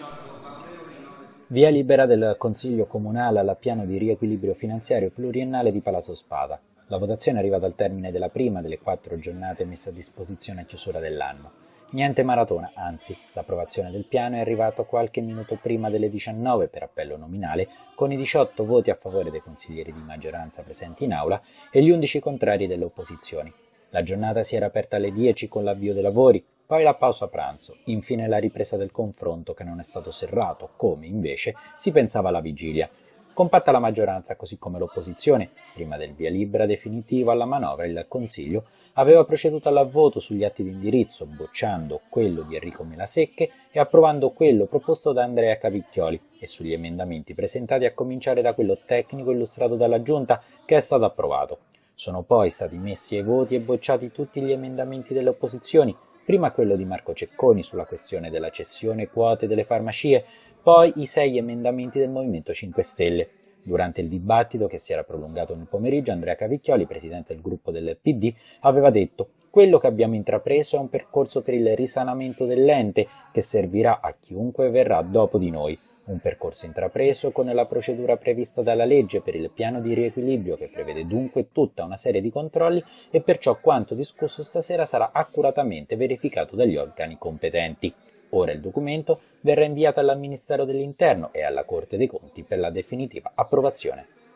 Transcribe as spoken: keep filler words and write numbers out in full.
Via libera del Consiglio Comunale al piano di riequilibrio finanziario pluriennale di Palazzo Spada. La votazione è arrivata al termine della prima delle quattro giornate messe a disposizione a chiusura dell'anno. Niente maratona, anzi, l'approvazione del piano è arrivata qualche minuto prima delle diciannove per appello nominale, con i diciotto voti a favore dei consiglieri di maggioranza presenti in aula e gli undici contrari delle opposizioni. La giornata si era aperta alle dieci con l'avvio dei lavori, poi la pausa pranzo, infine la ripresa del confronto che non è stato serrato, come invece si pensava alla vigilia. Compatta la maggioranza, così come l'opposizione, prima del via libera definitivo alla manovra, il Consiglio aveva proceduto al voto sugli atti di indirizzo, bocciando quello di Enrico Melasecche e approvando quello proposto da Andrea Cavicchioli, e sugli emendamenti presentati a cominciare da quello tecnico illustrato dalla Giunta, che è stato approvato. Sono poi stati messi ai voti e bocciati tutti gli emendamenti delle opposizioni, prima quello di Marco Cecconi sulla questione della cessione quote delle farmacie, poi i sei emendamenti del Movimento cinque Stelle. Durante il dibattito, che si era prolungato nel pomeriggio, Andrea Cavicchioli, presidente del gruppo del P D, aveva detto: «Quello che abbiamo intrapreso è un percorso per il risanamento dell'ente che servirà a chiunque verrà dopo di noi. Un percorso intrapreso con la procedura prevista dalla legge per il piano di riequilibrio, che prevede dunque tutta una serie di controlli, e perciò quanto discusso stasera sarà accuratamente verificato dagli organi competenti. Ora il documento verrà inviato al Ministero dell'Interno e alla Corte dei Conti per la definitiva approvazione».